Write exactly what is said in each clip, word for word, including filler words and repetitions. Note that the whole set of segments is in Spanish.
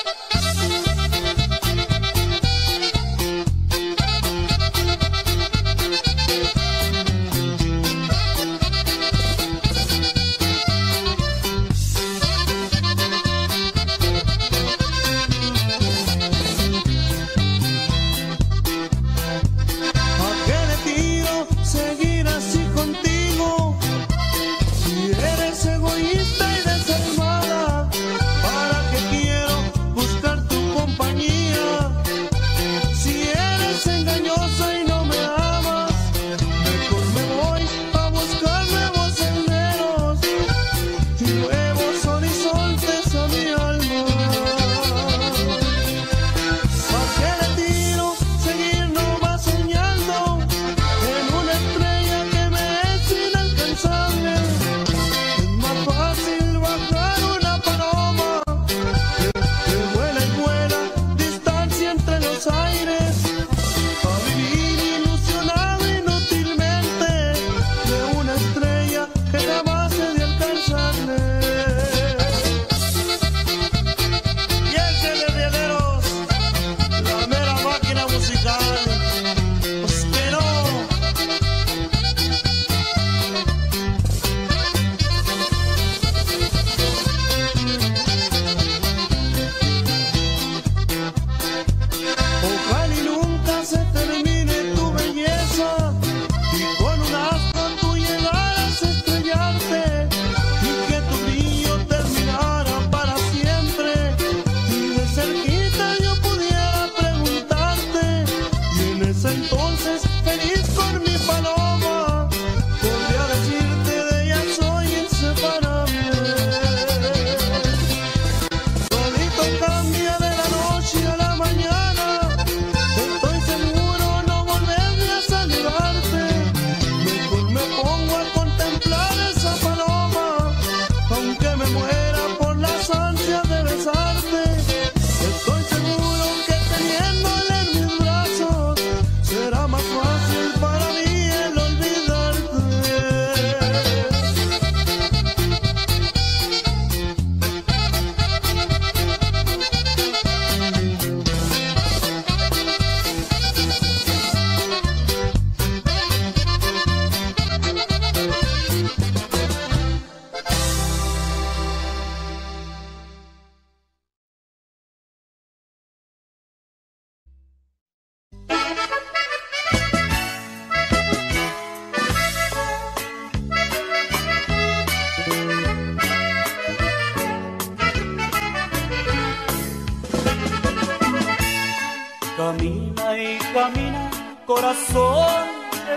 Camina y camina, corazón de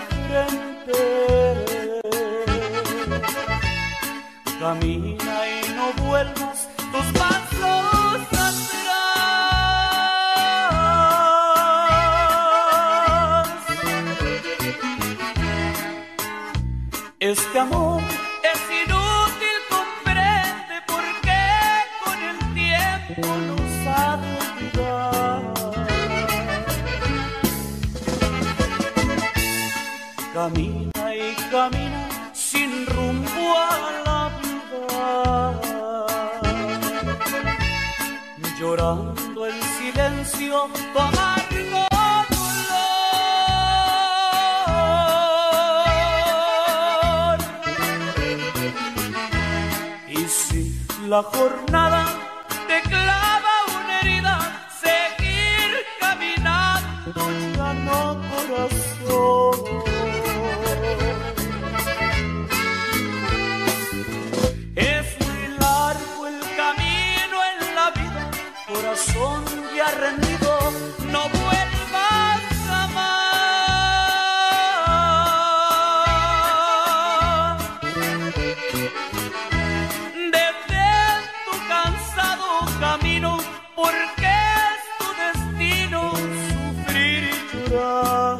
frente. Camina y no vuelvas tus pasos atrás. Este amor es inútil, comprende por qué con el tiempo nos ha de olvidar. Camina y camina sin rumbo a la vida, llorando en silencio tu amargo dolor. Y si la jornada te clava una herida, seguir caminando ya no, corazón. Corazón ya rendido, no vuelvas jamás. Detén tu cansado camino, porque es tu destino sufrir y llorar.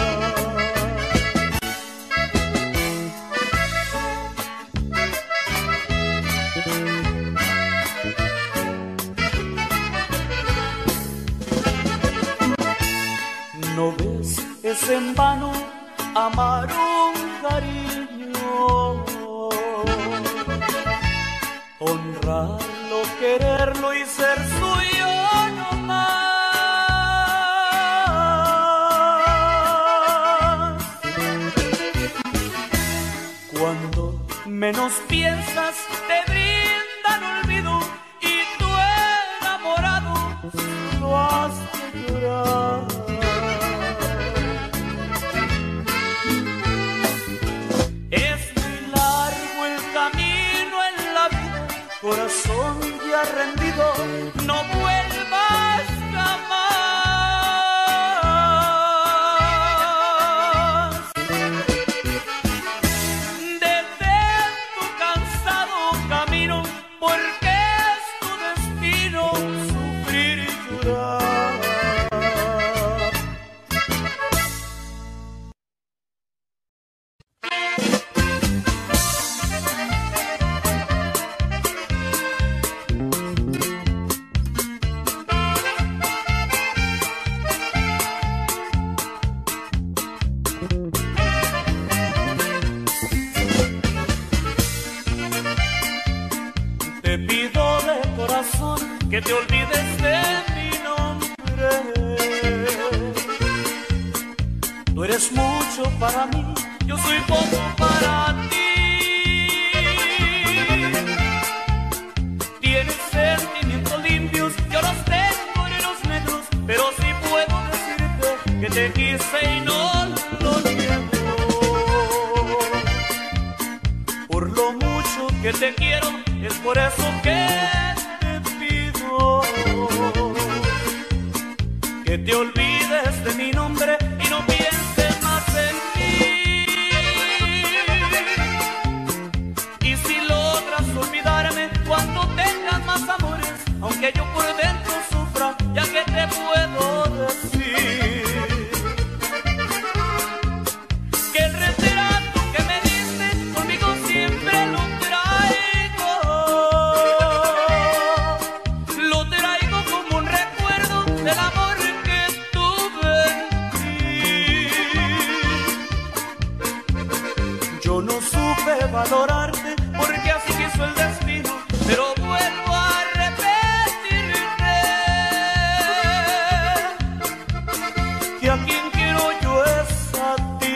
¿No ves? Es en vano amar un cariño, honrarlo, quererlo y ser suyo. rendido, no vuelvas jamás. Detén tu cansado camino, porque es tu destino sufrir y llorar. Te pido de corazón que te olvides de mi nombre. Tú eres mucho para mí, yo soy poco para ti. Tienes sentimientos limpios, yo los tengo en los negros, pero sí puedo decirte que te quise y no lo niego. Por lo mucho que te quiero, es por eso que te pido que te olvides de mi nombre y no pienses más en mí. Y si logras olvidarme cuando tengas más amores, aunque yo por dentro sufra, ya que te puedo decir que el retrato que me diste conmigo siempre lo traigo. Lo traigo como un recuerdo del amor que tuve en ti. Yo no supe valorarte porque así quiso el destino, pero vuelvo a repetirte que a quien quiero yo es a ti.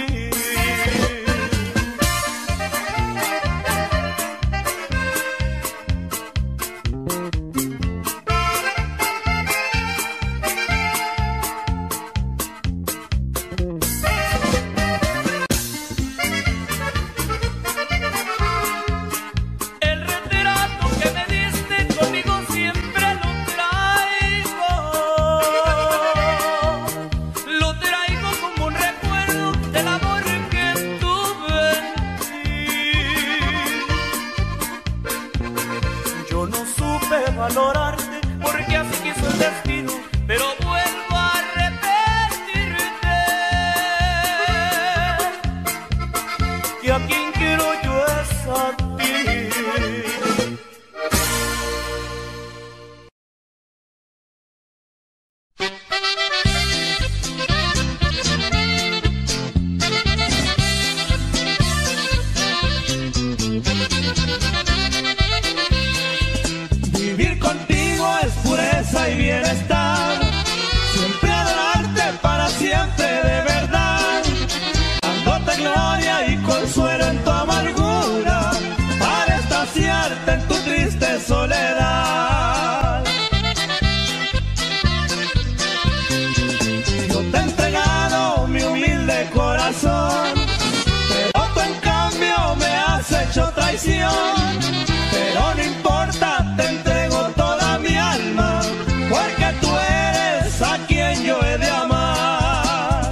El retrato que me diste conmigo siempre lo traigo. Lo traigo como un recuerdo del amor que tuve en ti. Yo no supe valorarte porque así quiso el destino, pero vuelvo a repetirte que a quien quiero yo es a ti. Vivir contigo es pureza y bienestar, siempre adorarte para siempre de verdad, dándote gloria y consuelo en tu amargura, para estaciarte en tu triste soledad. Yo te he entregado mi humilde corazón, pero tú en cambio me has hecho traición. Pero no importa, te entrego toda mi alma, porque tú eres a quien yo he de amar.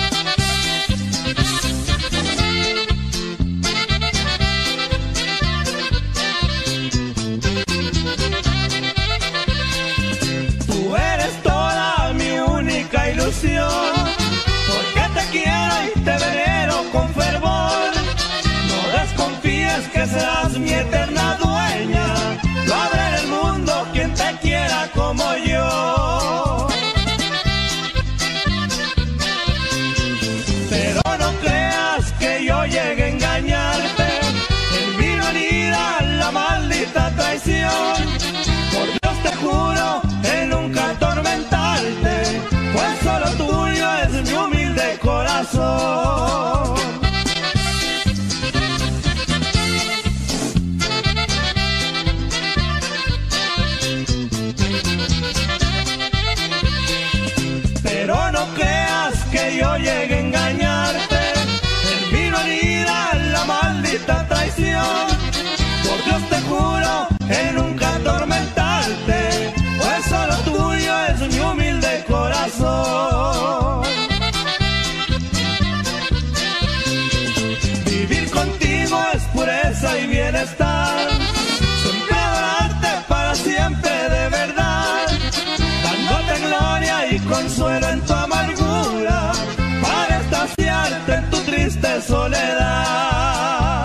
Tú eres toda mi única ilusión, porque te quiero y te venero con fervor. No desconfíes que serás mi eterna dueña, no habrá en el mundo quien te quiera como yo. Pero no creas que yo llegue a engañarte, en mí no anida la maldita traición. Por Dios te juro en nunca atormentarte, pues solo tuyo es mi humilde corazón. Pero no creas que yo llegue a engañarte, en mí no anida la maldita traición. Por Dios te juro en nunca atormentarte, consuelo en tu amargura, para estaciarte en tu triste soledad.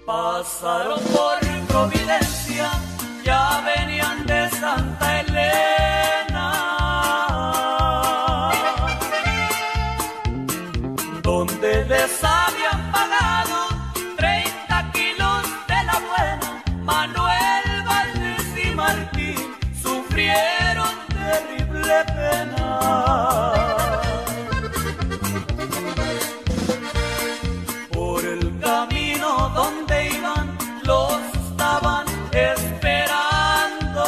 Pasaron por Providencia, ya venían de Santa Elena, donde les habían pagado treinta kilos de la buena. Manuel Valdés y Martín sufrieron terrible pena. Por el camino donde iban, los estaban esperando.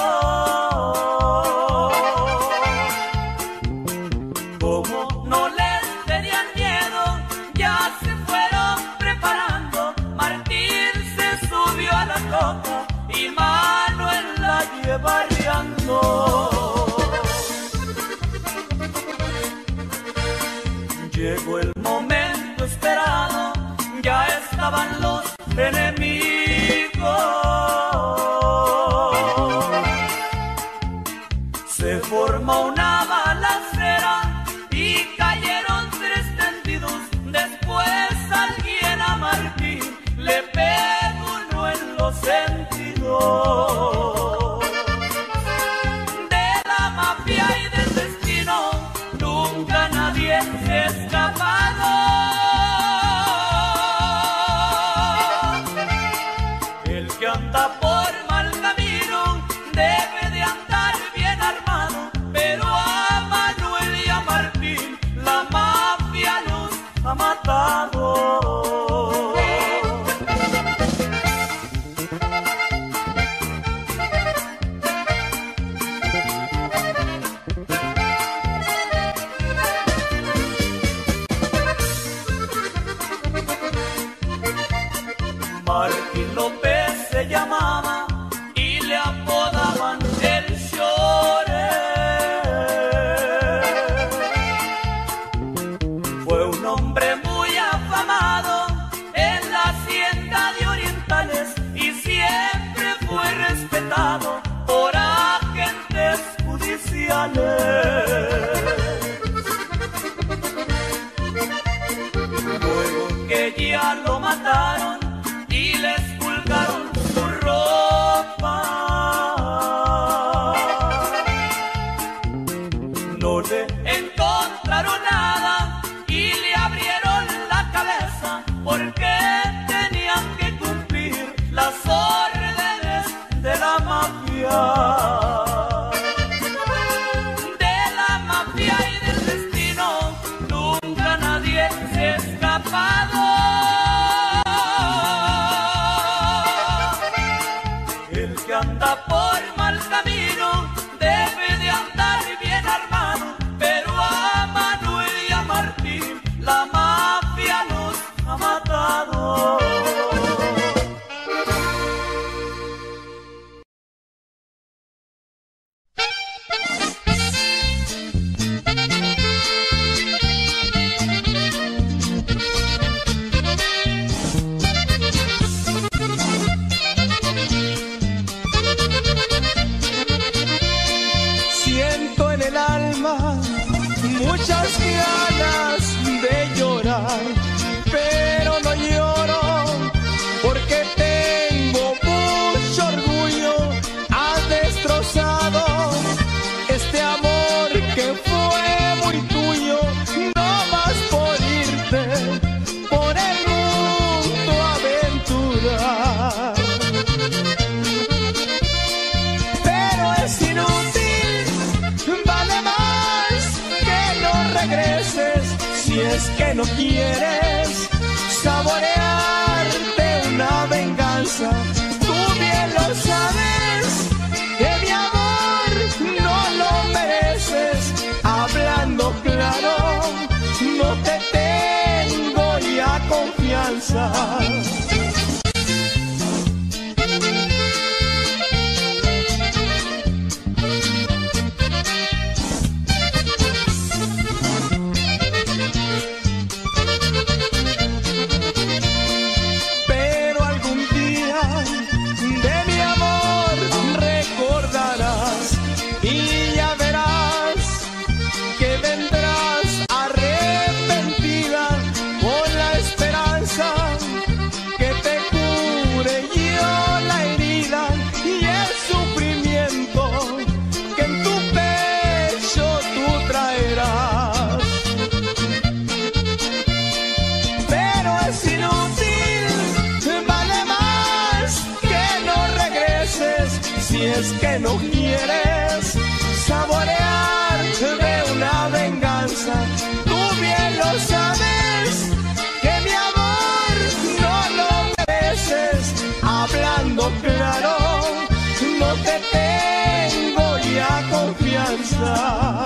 Como no les tenían miedo, ya se fueron preparando. Martín se subió a la troca y Manuel la lleva arriando. Llegó el momento esperado, ya estaban los enemigos. Se formó una balacera y cayeron tres tendidos. Después alguien a Martín le pegó uno en los sentidos. De la mafia y del destino nunca nadie se ha escapado. El que anda por mal camino debe de andar bien armado, pero a Manuel y a Martín la mafia los ha matado. Martín López se llamaba y le apodaban el Chore. Fue un hombre muy afamado en la hacienda de Orientales y siempre fue respetado por agentes judiciales. Luego que ya lo mataron y les pulgaron su ropa, no le encontraron nada y le abrieron la cabeza porque tenían que cumplir las órdenes de la mafia. De la mafia y del destino nunca nadie se ha escapado. El que anda por mal camino debe de andar bien armado, pero a Manuel y a Martín la mafia los ha matado. Siento en el alma muchas ganas de llorar, pero no lloro porque tengo mucho orgullo. Has destrozado este amor que fue muy tuyo, no más por irte por el mundo a aventurar. Pero es inútil, vale más que no regreses si es que no quieres saborearte una venganza. Tú bien lo sabes, que mi amor no lo mereces. Hablando claro, no te tengo ya confianza. dices que no quieres saborear de una venganza. Tú bien lo sabes, que mi amor no lo mereces. Hablando claro, no te tengo ya confianza.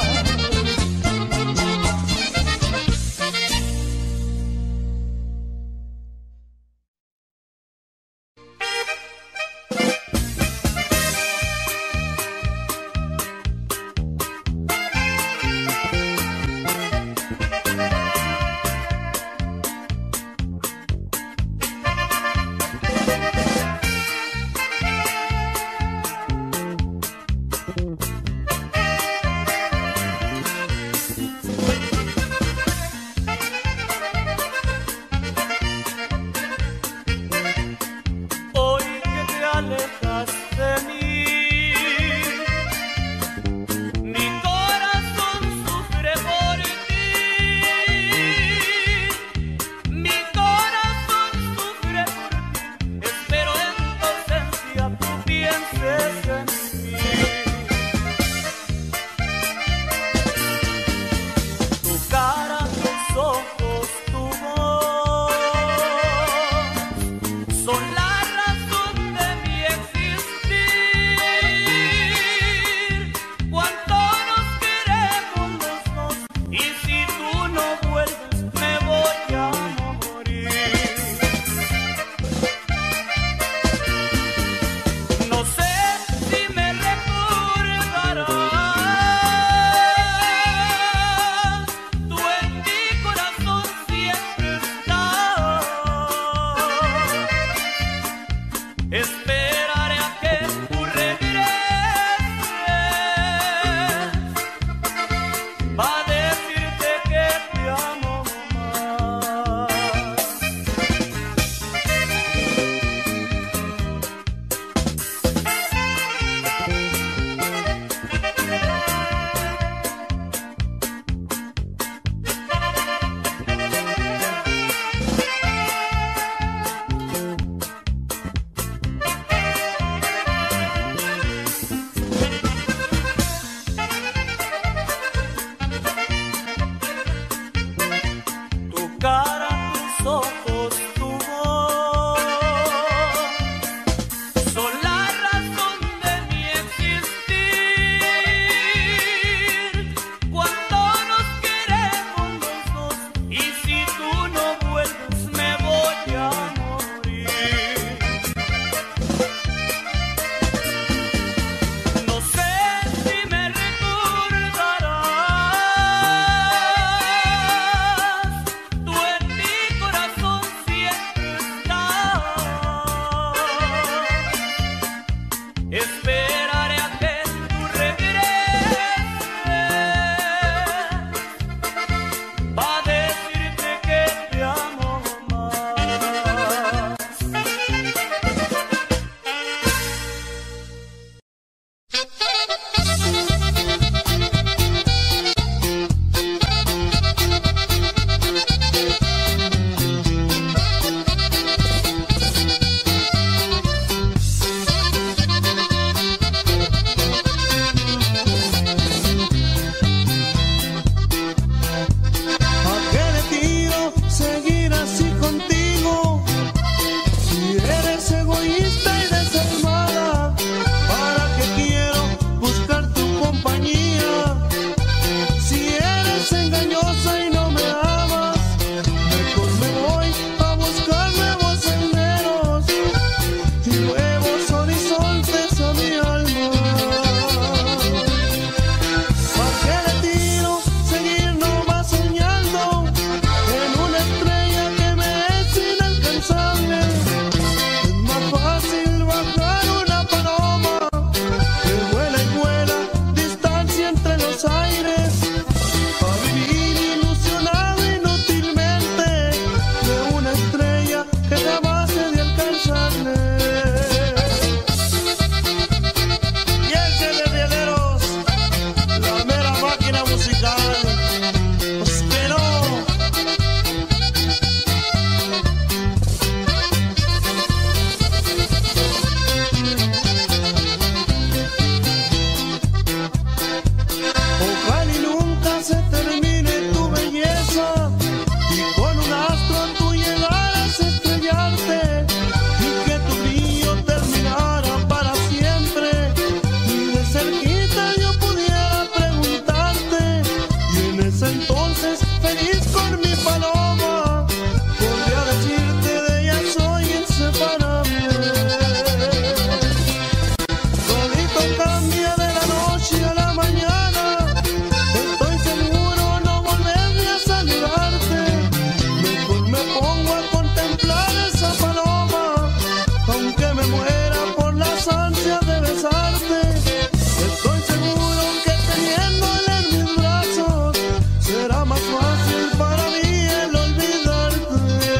fácil para mí el olvidarte.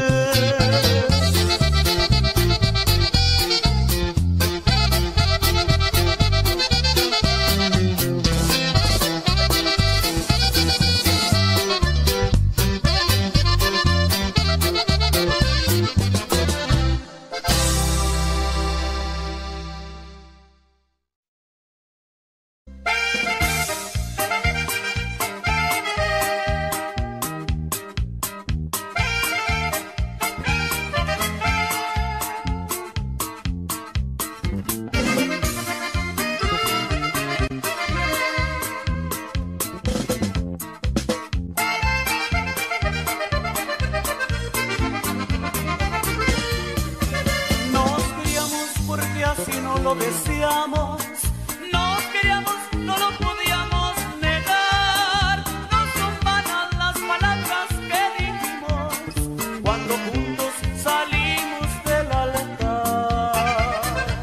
Nos queríamos porque así no lo deseamos. Nos queríamos, no lo podíamos negar. No son vanas las palabras que dijimos cuando juntos salimos del altar.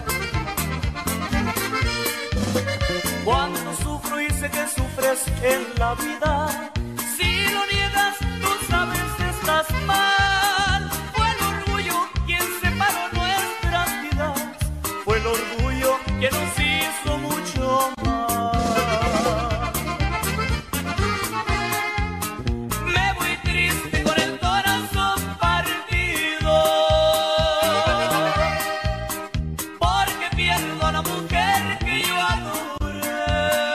Cuando sufro y sé que sufres en la vida, si lo niegas, tú sabes que estás mal. Fue el orgullo quien separó nuestras vidas, fue el orgullo que nos hizo mucho mal. Me voy triste con el corazón partido, porque pierdo a la mujer que yo adoré.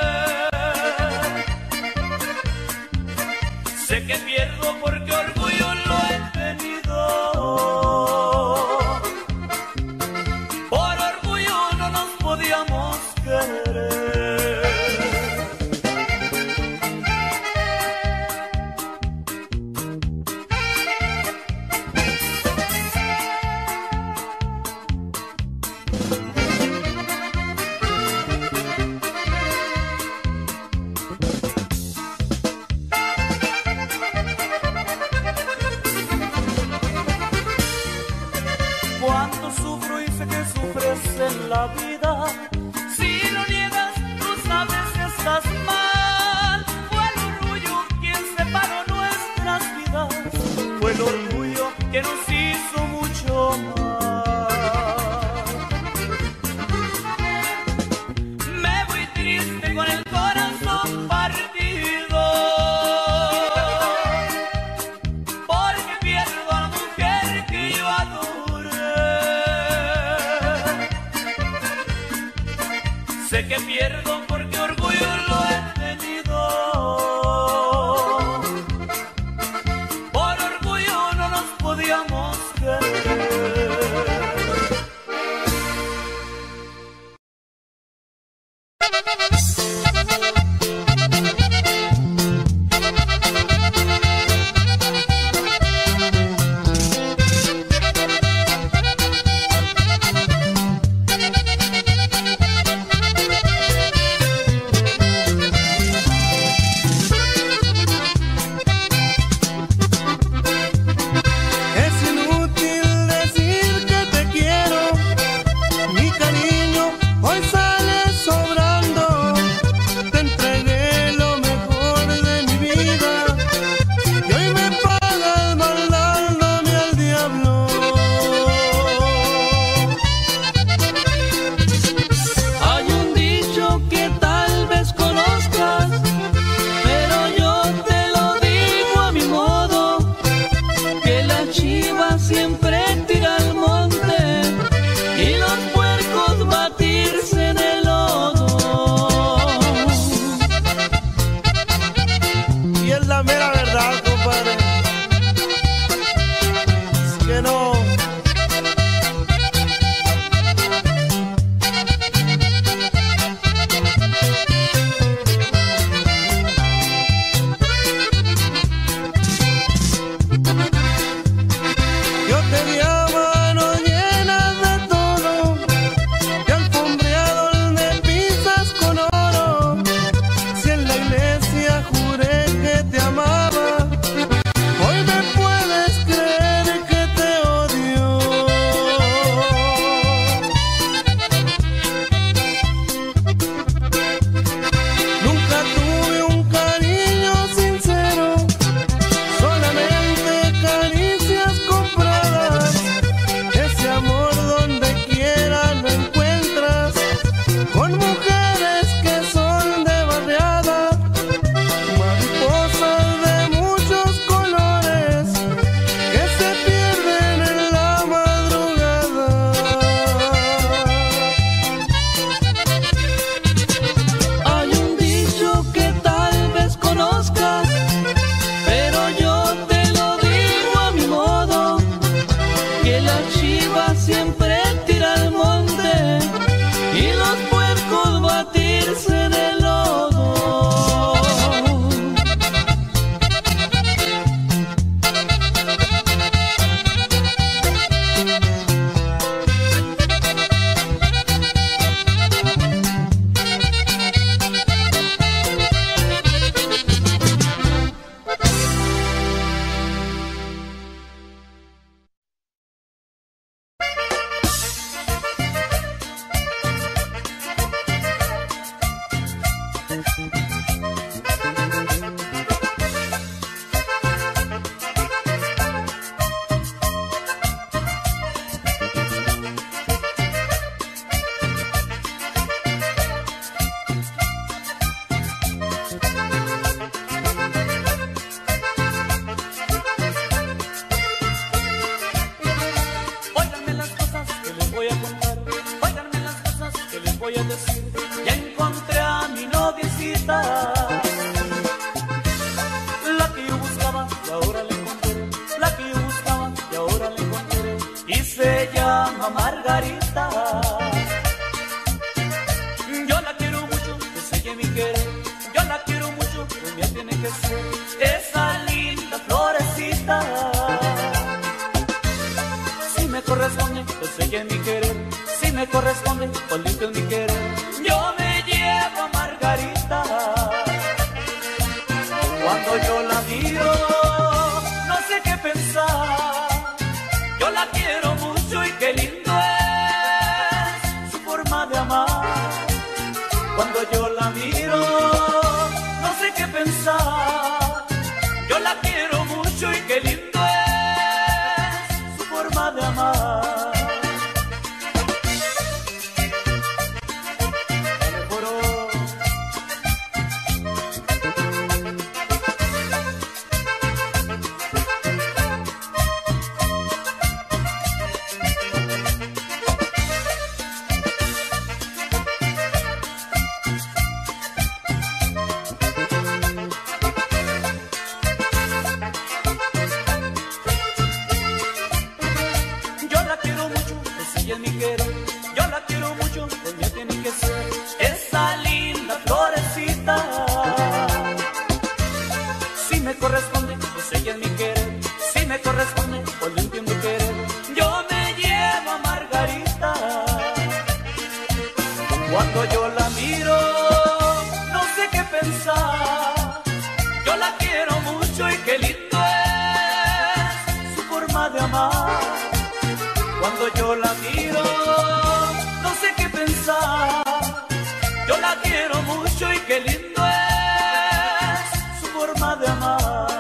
Sé que pierdo porque orgullo lo he tenido. Por orgullo no nos podíamos querer. Cuando sufro y sé que sufres en la vida, si lo niegas, tú sabes que estás mal. Fue el orgullo quien separó nuestras vidas, fue el orgullo que nos hizo mucho mal. Me voy triste con el corazón partido, porque pierdo a la mujer que yo adoré. Sé que pierdo porque orgullo lo he tenido. Por orgullo no nos podíamos querer. lleva Margarita. Yo la quiero mucho, que selle mi querer. Yo la quiero mucho, pues mía tiene que ser esa linda florecita. Si me corresponde, pues selle mi querer. Si me corresponde, pues limpio mi querer. Yo me llevo a Margarita. Cuando yo la miro, no sé qué pensar. Yo la quiero mucho y qué lindo es su forma de amar. Cuando yo la miro, no sé qué pensar. Yo la quiero mucho y qué lindo es su forma de amar. Cuando yo la miro, no sé qué pensar. Yo la quiero mucho y qué lindo es su forma de amar. Cuando yo la miro, no sé qué pensar. Yo la quiero mucho y qué lindo es su forma de amar.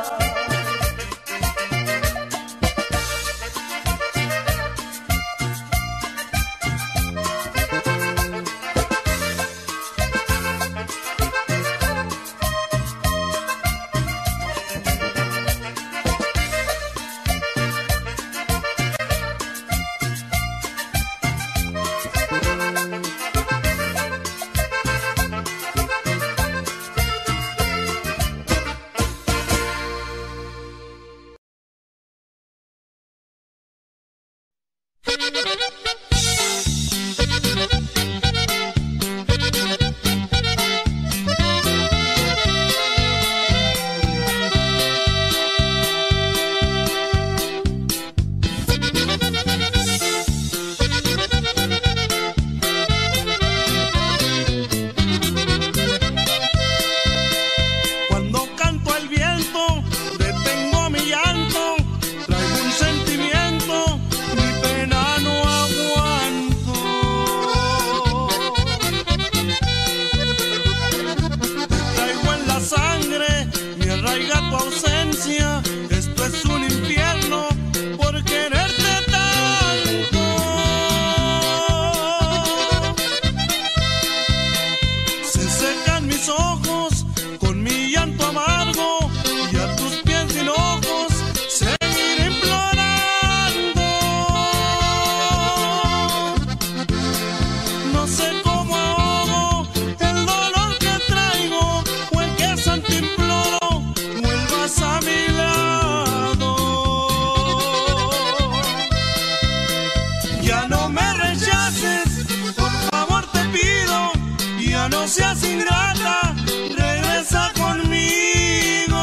Seas ingrata, regresa conmigo.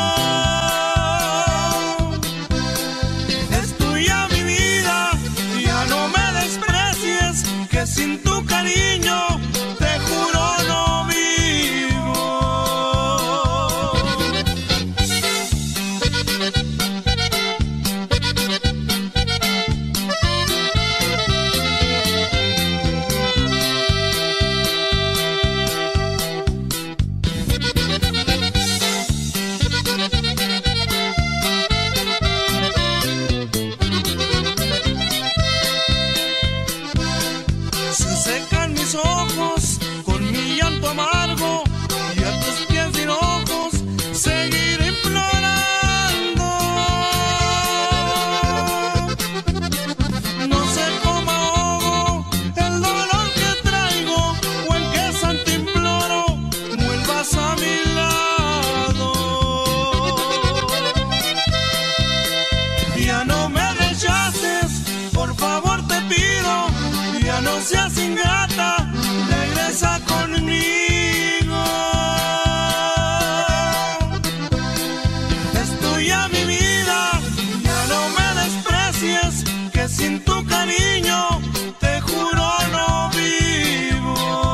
Es tuya mi vida, ya no me desprecies, que sin tu cariño te juro no vivo. amargo y a tus pies sin ojos seguir implorando. no seas ingrata, regresa conmigo. Es tuya mi vida, ya no me desprecies, que sin tu cariño te juro no vivo.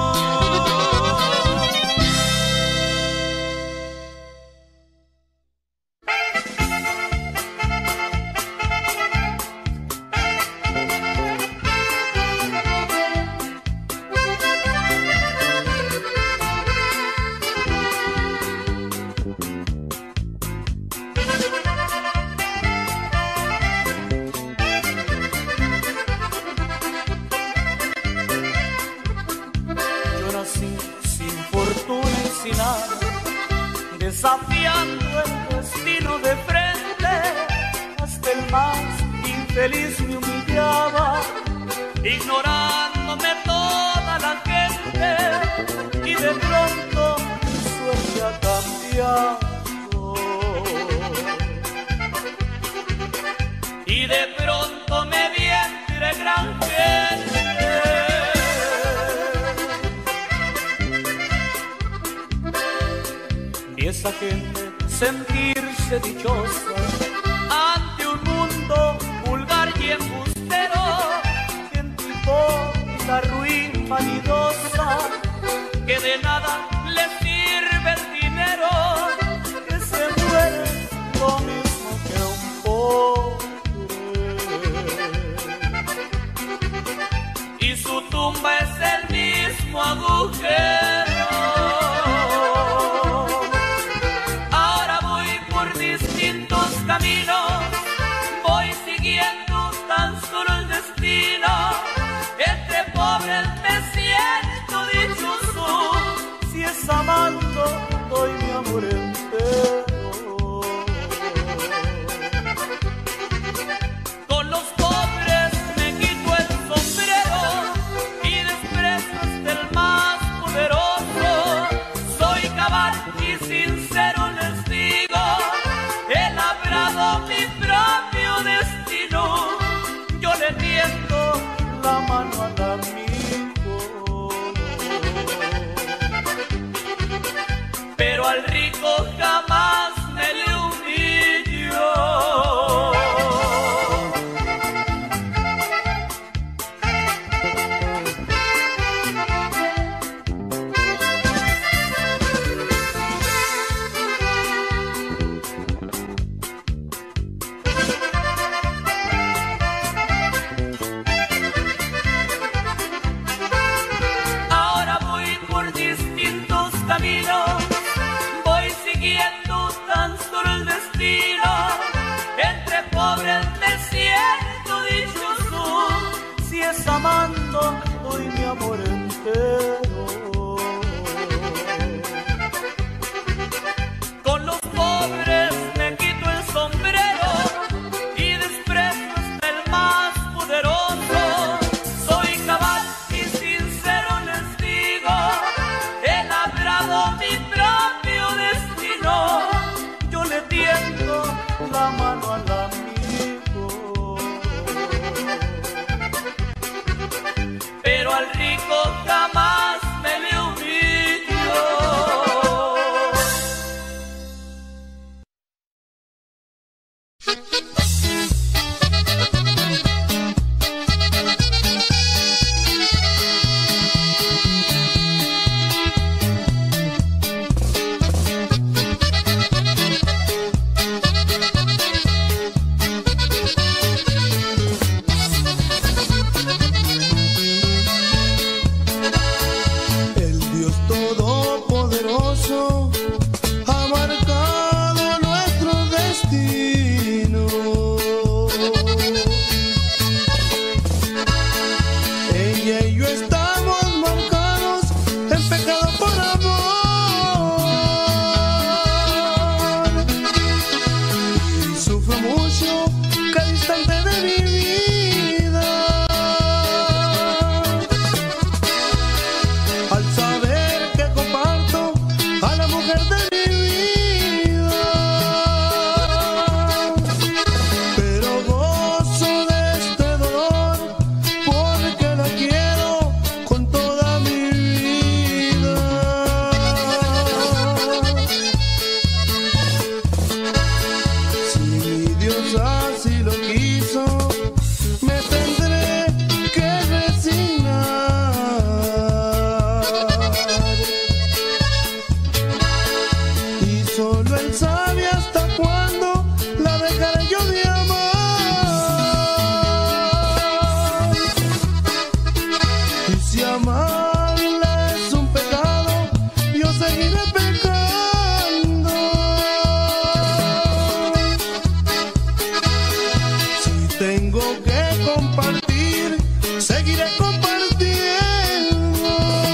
Desafiando el destino de frente, hasta el más infeliz me humillaba, ignorándome toda la gente, y de pronto mi suerte ha cambiado. Y de pronto me vi entre gran gente. Y esa gente sentirse dichosa ante un mundo vulgar y embustero, gente hipócrita, ruin, vanidosa, que de nada le sirve el dinero, que se muere lo mismo que un pobre, y su tumba es el mismo agujero. Caminos, voy siguiendo tan solo el destino, entre pobres me siento dichoso, si es amando doy mi amor entero. Con los pobres me quito el sombrero y desprecio hasta el más poderoso, soy cabal y sincero les digo, he labrado mi propio destino, yo le tiendo la mano al amigo, pero al rico jamás me le humillo. Voy siguiendo tan solo el destino, entre pobres me siento dichoso, si es amando doy mi amor entero. Con los pobres me quito el sombrero y desprecio hasta el más poderoso, soy cabal y sincero les digo, he labrado mi propio destino, yo le tiendo la mano al amigo, pero al rico jamás me le humillo. Pero gozo de este dolor porque la quiero Dios así lo quiso, me tendré que resignar. Y solo Él sabe hasta cuándo la dejaré yo de amar. Y si amarla es un pecado, yo seguiré pecando. Si tengo que compartir, seguiré compartiendo.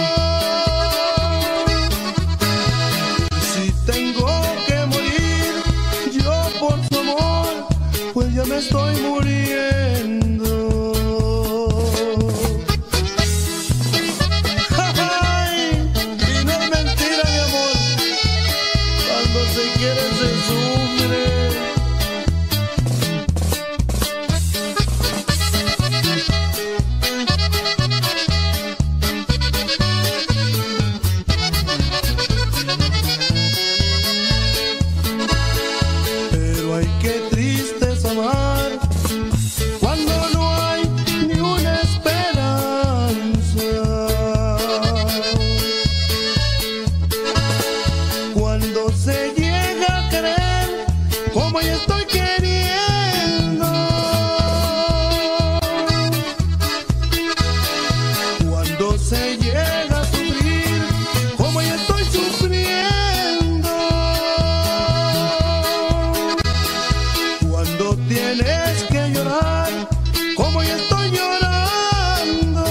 Y si tengo que morir, yo por su amor, pues ya me estoy muriendo. Ay, y no es mentira, mi amor, cuando se quiere se sufre. Pero ay, qué triste es amar cuando no hay ni una esperanza. Cuando se llega a querer como yo estoy queriendo. Cuando se llega a sufrir como yo estoy sufriendo. Cuando tienes que llorar como yo estoy llorando.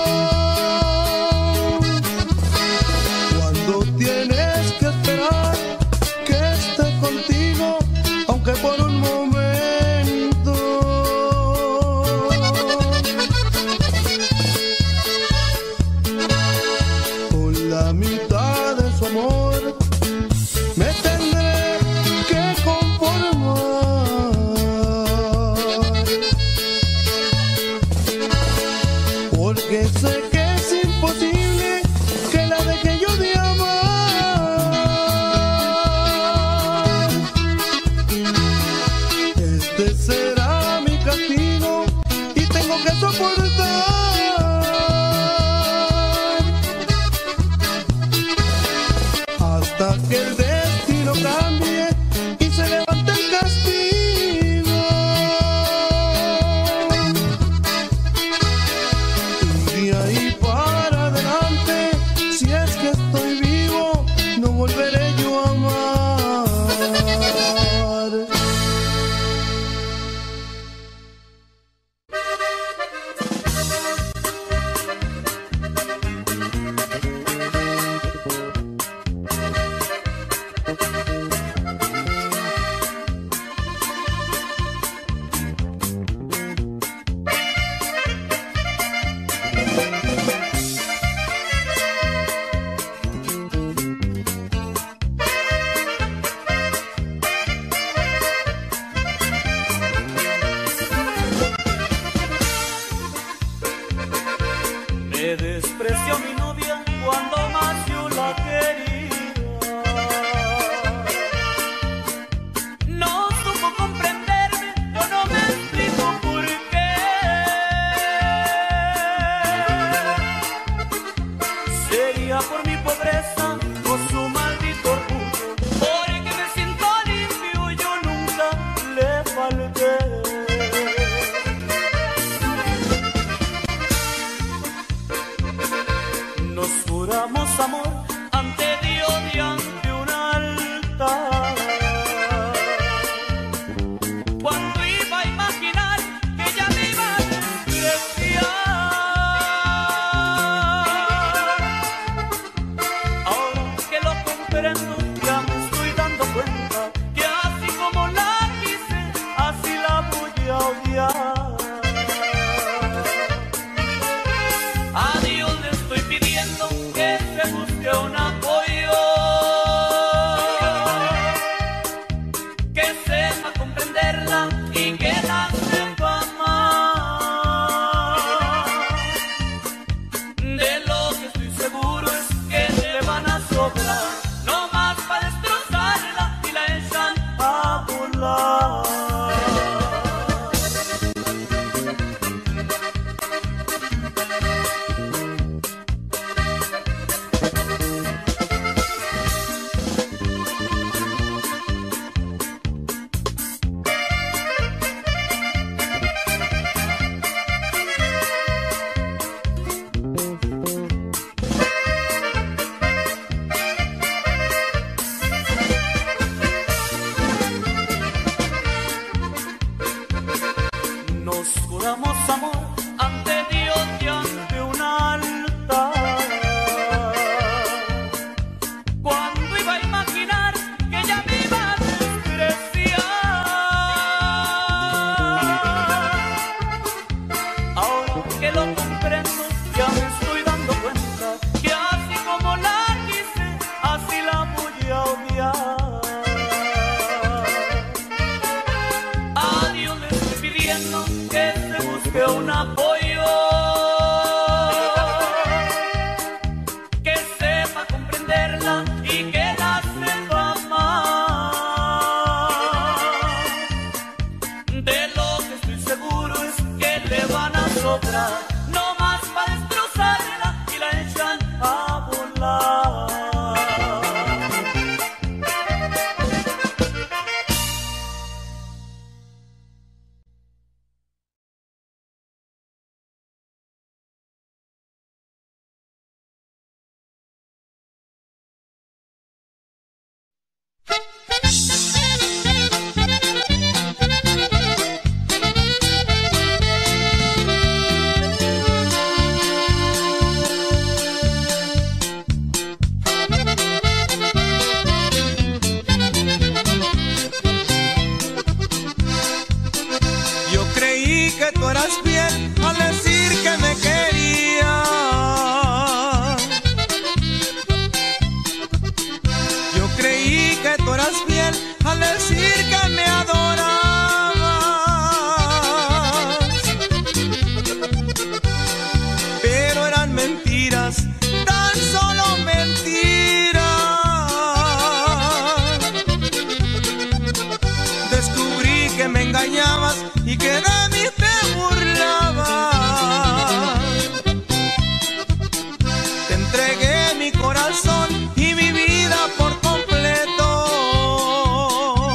Cuando tienes que esperar que esté contigo, aunque por un momento. Con la mitad de su amor me tendré que conformar, porque sé que es imposible que la deje yo de amar. Este será mi castigo y tengo que soportar hasta que el destino cambie y se levante el castigo. Y de ahí para adelante, si es que estoy vivo, no volveré yo a amar. amor ante Dios y ante un altar. Cuando iba a imaginar que ella me iba a despreciar, ahora que lo comprendo ya me estoy dando cuenta que así como la quise, así la voy a odiar. A Dios le estoy pidiendo que se busque un apoyo, que sepa comprenderla y que la sepa amar. De lo que estoy seguro es que le van a sobrar, no más para destrozarla y la echan a volar. Yo creí que tú eras fiel al decir que me querías. Yo creí que tú eras fiel al decir que me adorabas. Pero eran mentiras, tan solo mentiras. Descubrí que me engañabas y que de mí te burlabas. Te entregué mi corazón y mi vida por completo.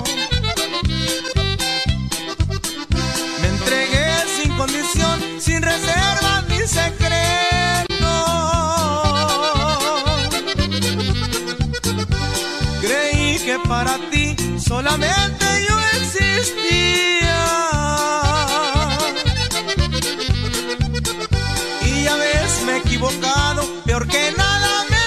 Me entregué sin condición, sin reservas ni secreto. Creí que para ti solamente yo existía. Y ya ves, me he equivocado, peor que nada me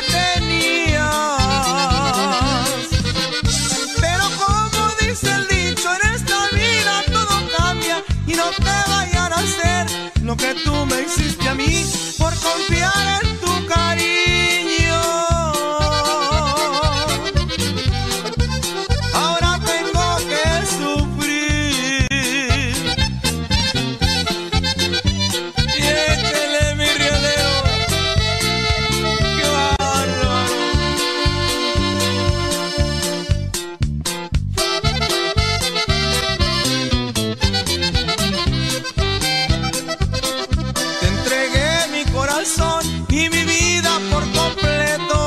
tenías. Pero como dice el dicho, en esta vida todo cambia y no te vayan a hacer lo que tú me hiciste a mí por confiar en tu cariño. Ahora tengo que sufrir. Y échele mi riolero, qué bárbaro. Te entregué mi corazón y mi vida por completo.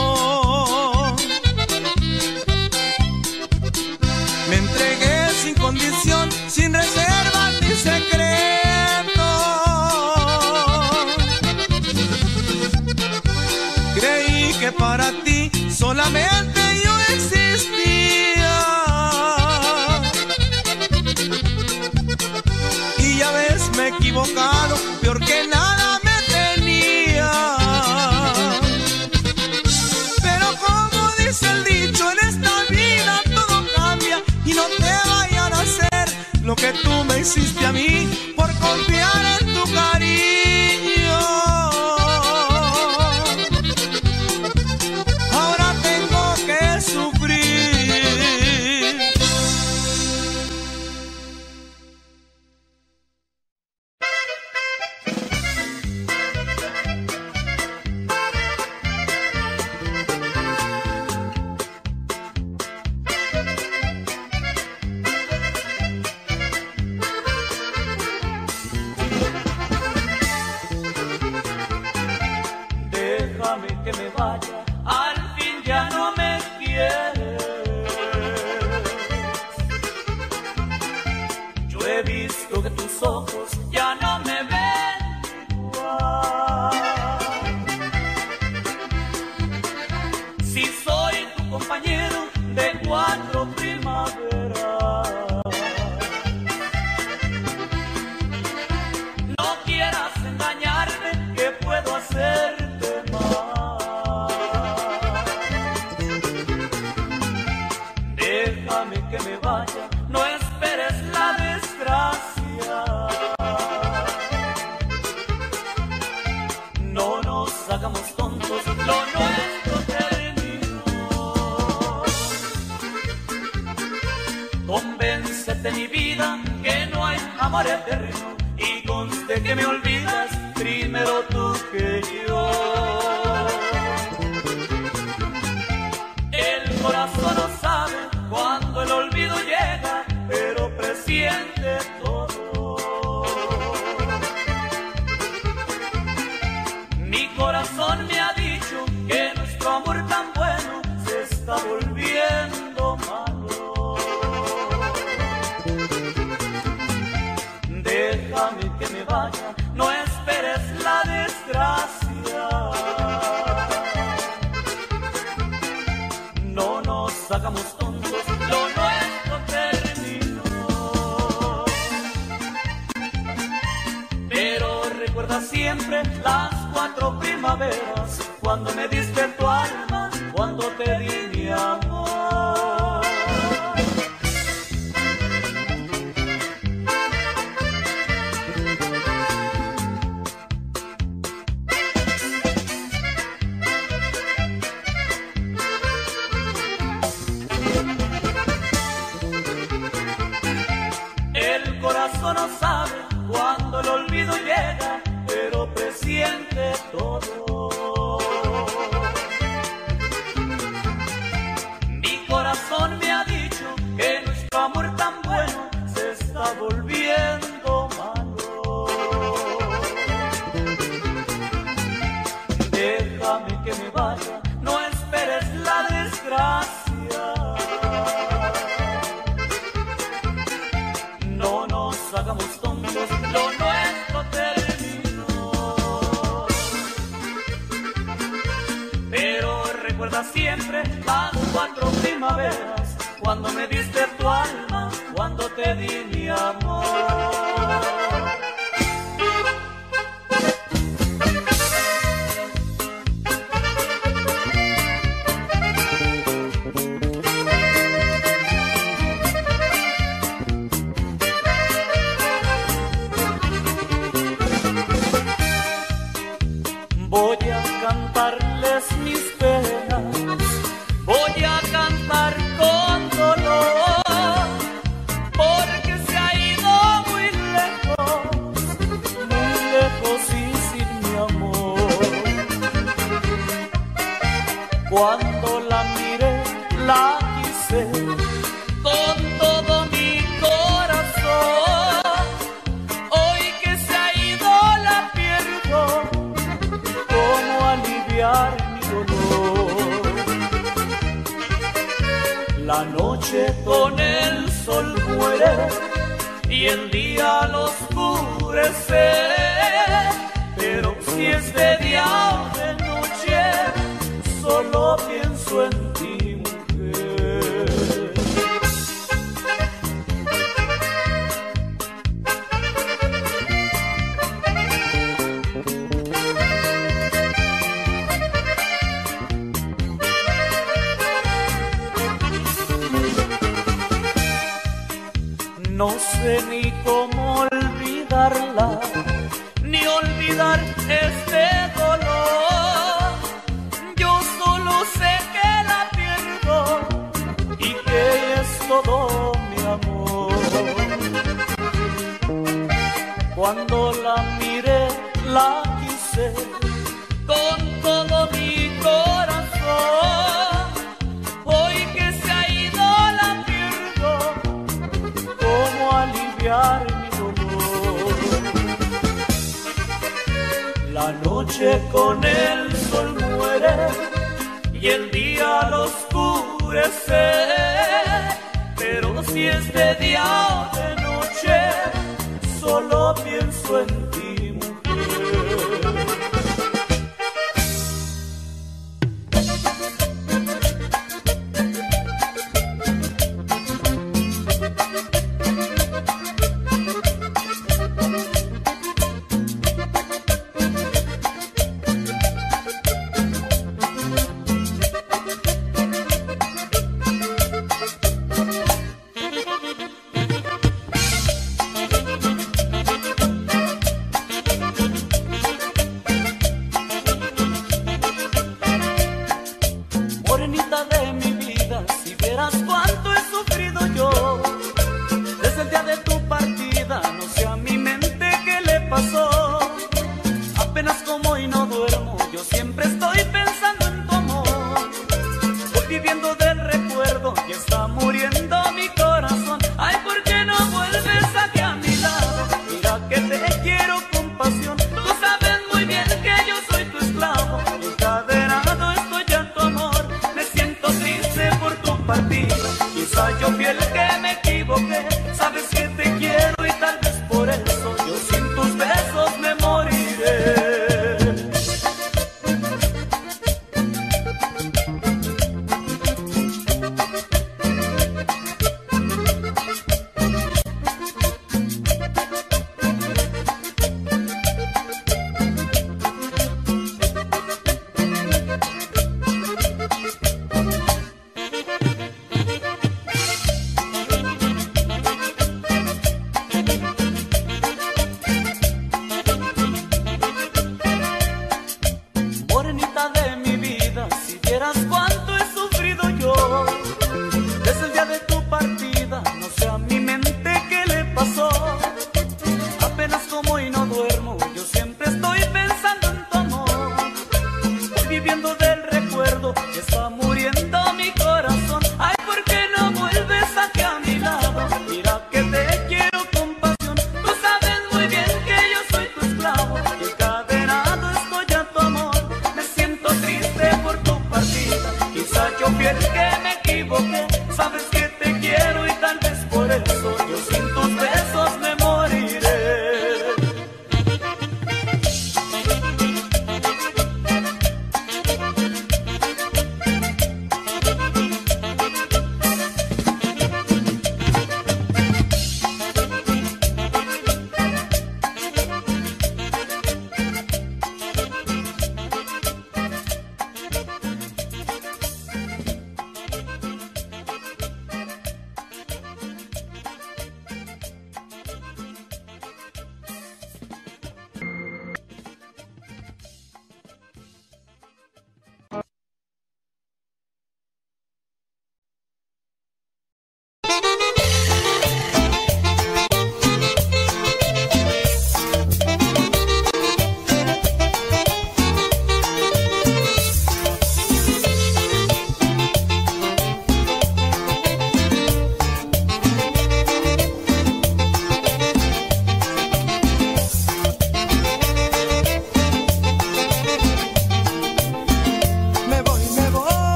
Me entregué sin condición, sin reservas ni secreto. Creí que para ti solamente yo existía. Y ya ves, me he equivocado, peor que nada me tenía. Pero como dice el dicho, en esta vida todo cambia y no te vayan a hacer lo que tú me hiciste a mí por confiar en tu cariño. Ahora tengo que sufrir. Déjame que me vaya, al fin ya no me quieres. Yo he visto que tus ojos ya no me ven igual. Si soy tu compañero de cuatro primaveras, vida que no hay amor eterno y conste que me olvidas primero tú que yo. El corazón no sabe cuando el olvido llega, pero presiente todo. Mi corazón me ha dicho que nuestro amor tan bueno se está volviendo malo. Déjame que me vaya, no esperes la desgracia. No nos hagamos tontos, lo nuestro terminó. Pero recuerda siempre las cuatro primaveras, cuando me diste tu alma, cuando te di mi amor. El corazón no sabe cuando el olvido llega, pero presiente todo. Mi corazón me ha dicho que nuestro amor tan bueno se está volviendo malo. Déjame que me vaya, no esperes la desgracia. No nos hagamos tontos, lo nuestro terminó. Pero recuerda siempre las cuatro primaveras, cuando me diste tu alma, cuando te di mi amor. Voy a cantarles mis penas, voy a cantar con dolor, porque se ha ido muy lejos, muy lejos y sin mi amor. Cuando la miré, la quise con todo mi corazón. Hoy que se ha ido la pierdo, cómo aliviar mi dolor. La noche con el sol muere y el día lo oscurece, pero si es de día o de noche, solo pienso en ti, mujer. No sé ni cómo olvidarla, ni olvidar este dolor. Yo solo sé que la pierdo y que es todo mi amor. Cuando la miré, la quise con todo mi corazón. Hoy que se ha ido la pierdo, cómo aliviar mi dolor. La noche con el sol muere y el día lo oscurece, pero si es de día o de noche, solo pienso en ti, mujer.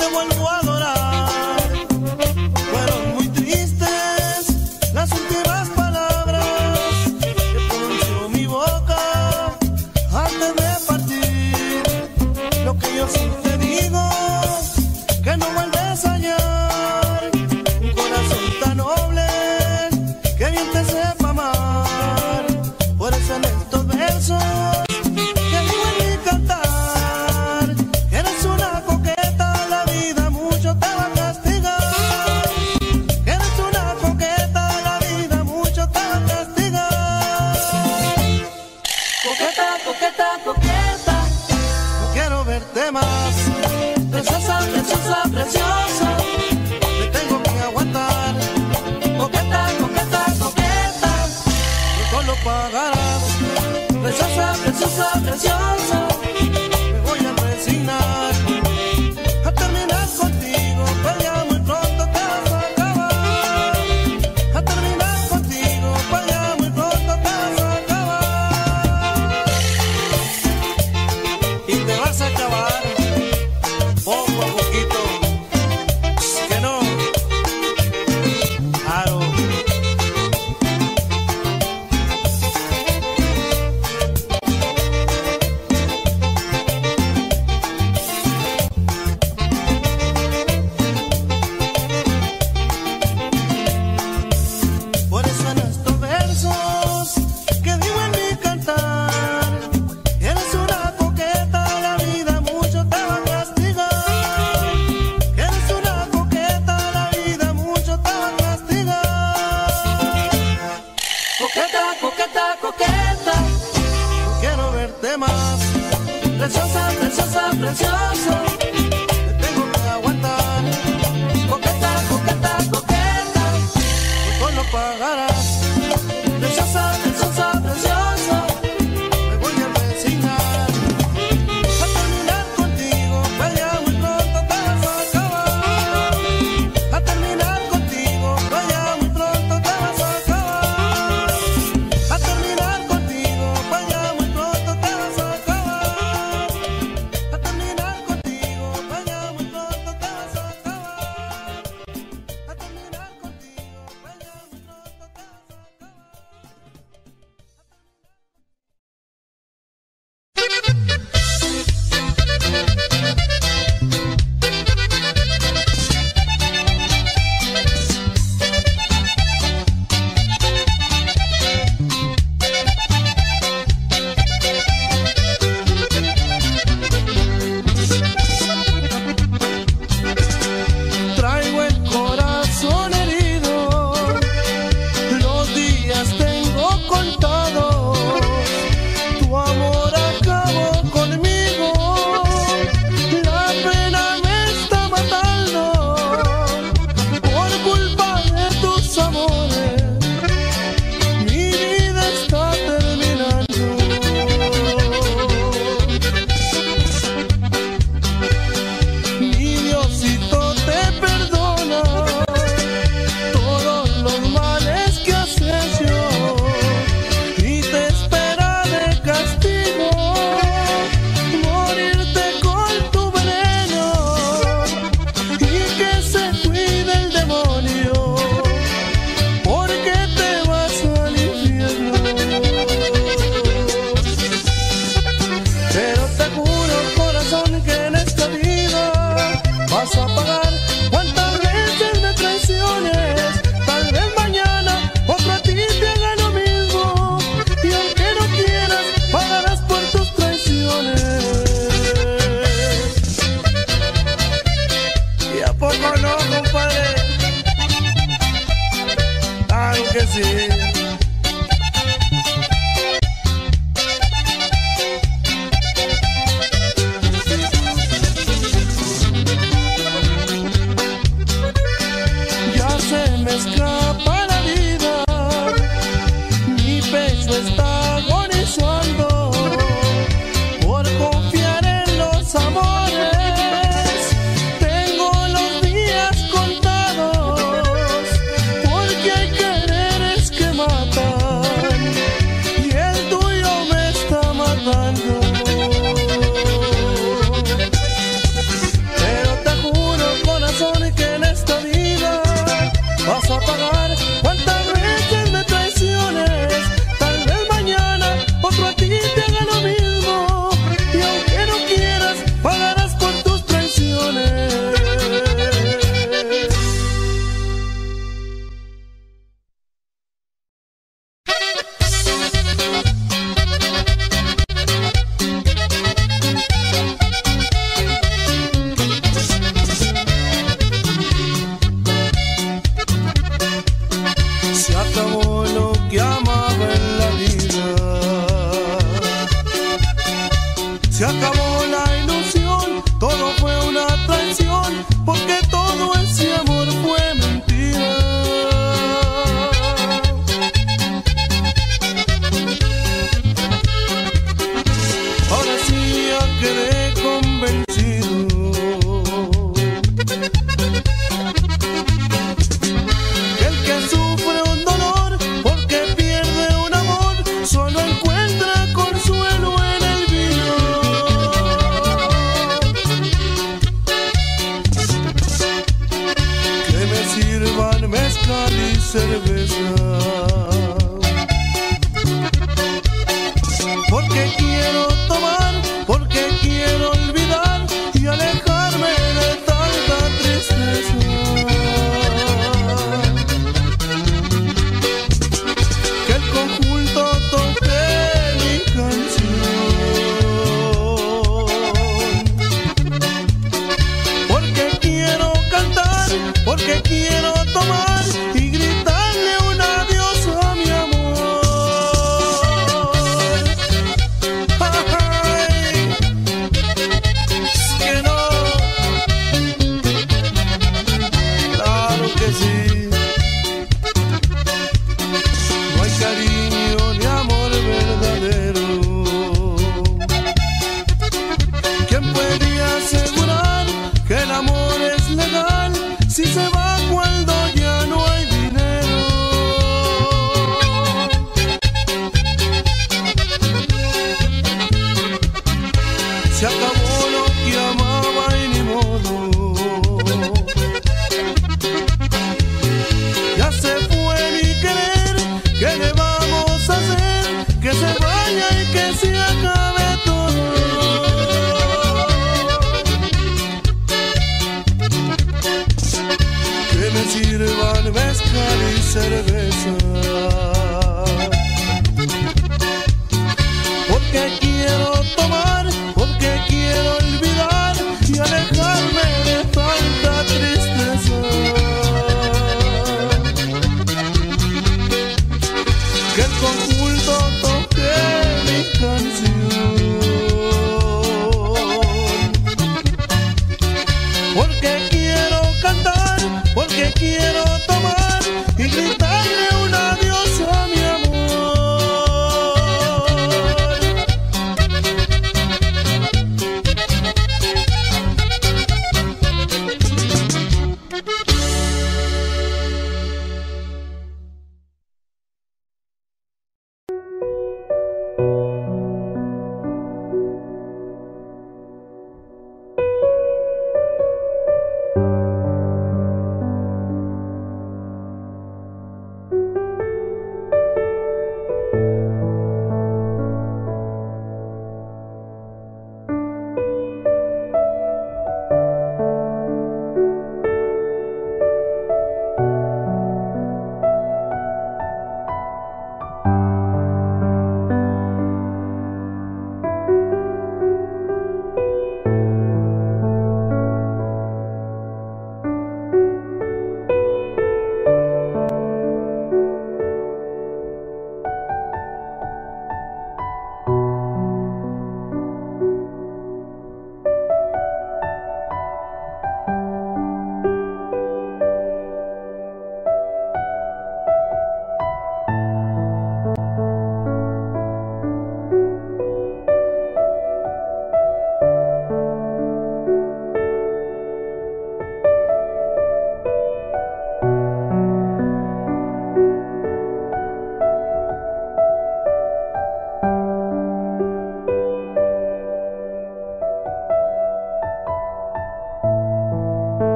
te vuelvo a adorar. Fueron muy tristes las últimas palabras que pronunció mi boca antes de partir. Lo que yo sí te digo, que no vuelves a hallar un corazón tan noble que bien te sepa amar. Por eso en estos versos que digo en mi cantar, que eres una coqueta, la vida mucho te va a castigar. Que eres una coqueta, la vida mucho te va a castigar. Coqueta, coqueta, coqueta, no quiero verte más. Preciosa, preciosa, preciosa, me tengo que aguantar. Coqueta, coqueta, coqueta, no lo pagarás. Preciosa, preciosa, preciosa, me voy a resignar a terminar contigo, pues ya muy pronto te vas a acabar. A terminar contigo, pues ya muy pronto te vas a acabar. Y te vas a acabar poco a poquito, que no, claro. Por eso en estos versos que digo en mi cantar, eres una coqueta, la vida mucho te va a castigar. Eres una coqueta, la vida mucho te va a castigar. Coqueta, coqueta, coqueta, no quiero verte más. Preciosa, preciosa, preciosa, te tengo que aguantar. Coqueta, coqueta, coqueta, tú lo pagarás. Preciosa, preciosa, preciosa, me voy a resignar a terminar contigo, pues ya muy pronto te vas a acabar. A terminar contigo, pues ya muy pronto te vas a acabar. A terminar contigo, pues ya muy pronto te vas a acabar. A terminar contigo, pues ya muy pronto te vas a acabar. A terminar contigo, pues ya muy pronto te vas a acabar. Traigo el corazón herido, los días tengo contados. Tu amor acabó conmigo, la pena me está matando. Por culpa de tus amores, mi vida está terminando. Mi Diosito te perdona todos los males que has hecho y te espera de castigo morirte con tu veneno, y que se cuide el demonio porque te vas al infierno. Pero te juro, corazón, que en esta vida vas a pagar cuántas veces me traiciones. Tal vez mañana otro a ti te haga lo mismo, y aunque no quieras, pagarás por tus traiciones. ¿Y a poco no, compadre? Claro que sí. Ya se me escapa la vida, mi pecho está agonizando por confiar en los amores. Tengo los días contados porque hay quereres que matan y el tuyo me está matando. Pero te juro, mezcal y cerveza. Porque quiero tomar, porque quiero olvidar y alejarme de tanta tristeza. Que el conjunto toque mi canción. Porque quiero cantar, porque quiero tomar y gritarle un adiós a mi amor. Ay, es que no, claro que sí. No hay cariño ni amor verdadero. ¿Quién podría asegurar que el amor es legal si se va cuando ya no hay dinero? Se acabó lo que amaba y ni modo. Ya se fue mi querer, ¿qué le vamos a hacer? Que se vaya y que se acabe todo. Que me sirvan mezcal y cerveza. Porque quiero tomar, porque quiero olvidar y alejarme de tanta tristeza. Que el conjunto toque mi canción. Porque quiero cantar, porque quiero tomar y gritarle un adiós a mi amor.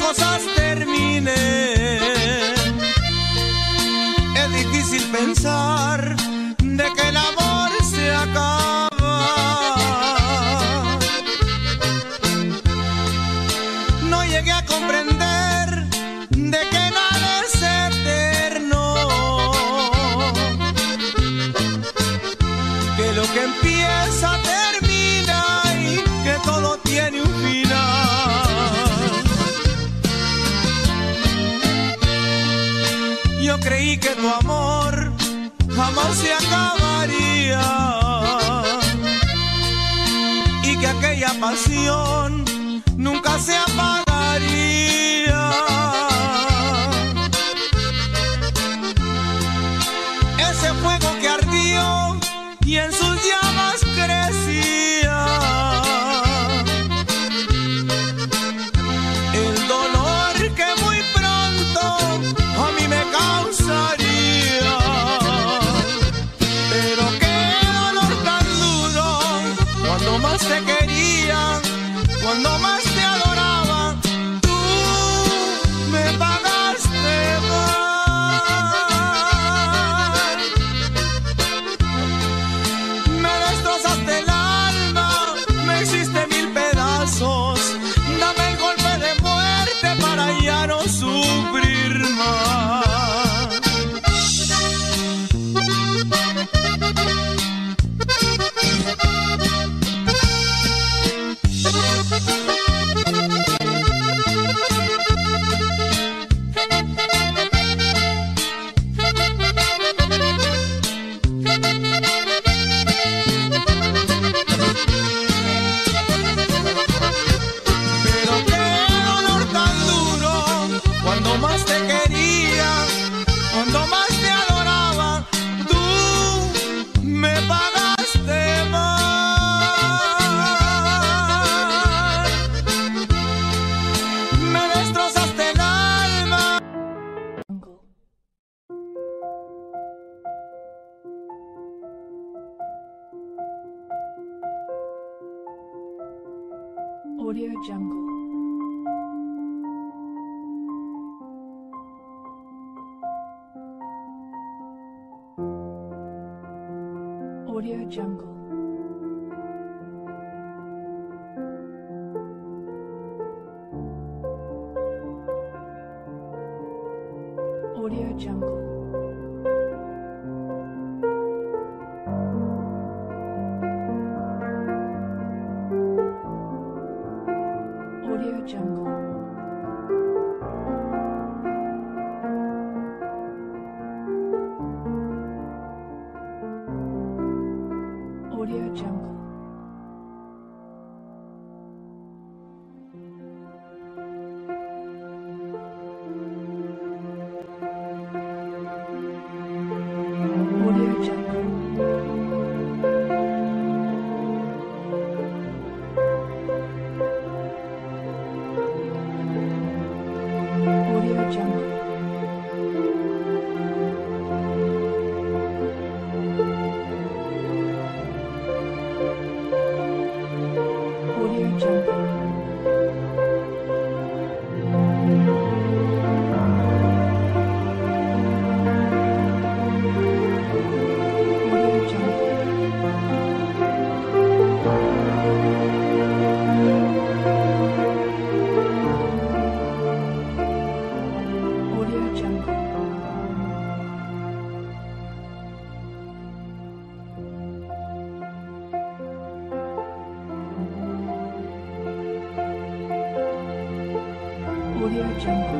cosas terminen. Es difícil pensar de que el amor se acaba. No llegué a comprender de que nada es eterno, que lo que empieza termina y que todo tiene un final. Yo creí que tu amor jamás se acabaría y que aquella pasión nunca se apagaría. Ese fuego que ardió y en sus llamas crecía el dolor que muy pronto a mí me causaría. Pero qué dolor tan duro cuando más te quería, cuando más te adoraba, tú me pagaste mal. Me destrozaste el alma, me hiciste mil pedazos. Dame el golpe de muerte para ya no sufrir más. Audio Jungle. Audio Jungle. Audio Jungle. Audio Jungle. Audio Jungle. Audio Jungle. Audio Jungle. Audio Jungle. Audio Jungle. Audio Jungle. Audio Jungle.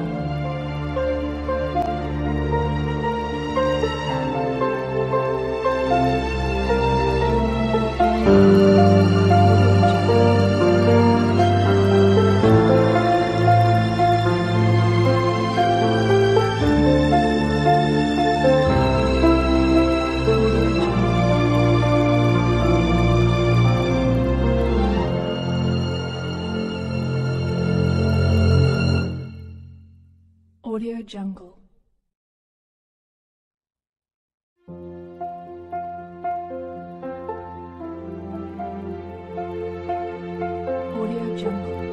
Audio Jungle. Audio Jungle.